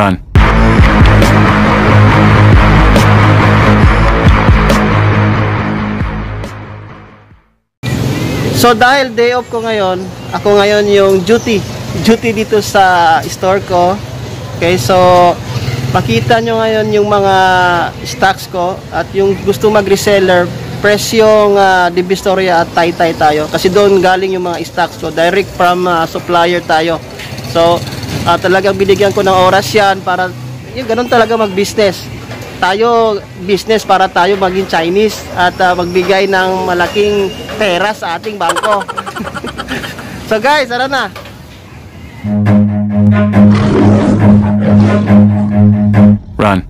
Run. So dahil day off ko ngayon, ako ngayon yung duty dito sa store ko. Okay, so makita nyo ngayon yung mga stocks ko at yung gusto mag-reseller, press yung Divisoria at Taytay tayo kasi doon galing yung mga stocks ko, direct from supplier tayo. So talagang binigyan ko ng oras yan para yung ganun talaga mag-business. Tayo business para tayo maging Chinese at magbigay ng malaking pera sa ating bangko. So guys, tara na. Run.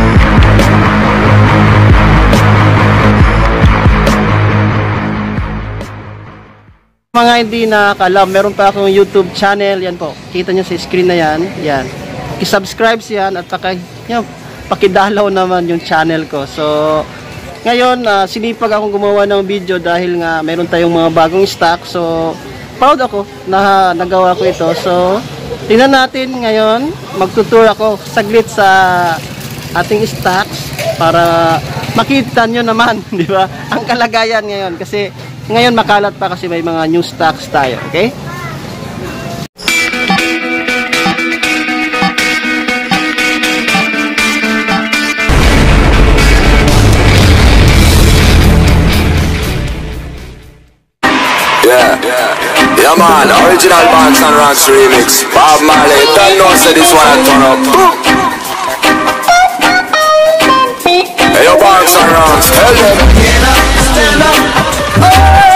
Mga hindi nakakalam, meron pa akong YouTube channel. Yan po, kita nyo sa screen na yan. Yan, i-subscribe yan at pakidalaw naman yung channel ko. So ngayon sinipag akong gumawa ng video dahil nga meron tayong mga bagong stock. So proud ako na nagawa ko ito. So tingnan natin ngayon, magtutour ako saglit sa ating stocks para makita nyo naman, di ba, ang kalagayan ngayon. Kasi ngayon makalat pa kasi may mga new stocks tayo. Okay? Yeah man, original Banks and Rocks remix. Bob Marley, don't know say this one I turn up. Hey yo Banks and Rocks, tell them. Get up, stand up, oh.